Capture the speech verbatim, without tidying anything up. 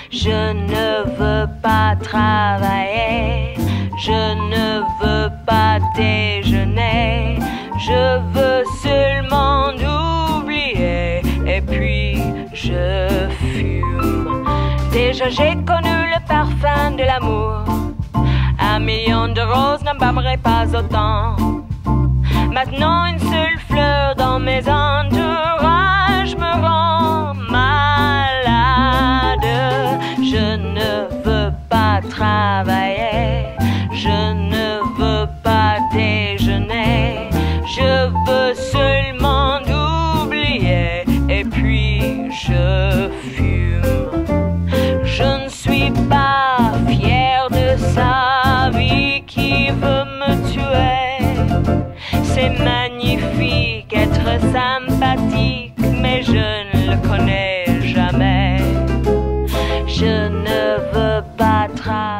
Je ne veux pas travailler, je ne veux pas déjeuner, je veux seulement oublier et puis je fume. Déjà j'ai connu le parfum de l'amour, un million de roses n'embaumerait pas autant. Maintenant une seule fleur dans mes entourages me rend malade. Je ne veux pas travailler, je ne veux pas déjeuner, je veux seulement oublier et puis je fume. Je ne suis pas fière de sa vie qui veut me tuer. C'est magnifique être sympathique, mais je ne le connais jamais. Je ne veux pas travailler.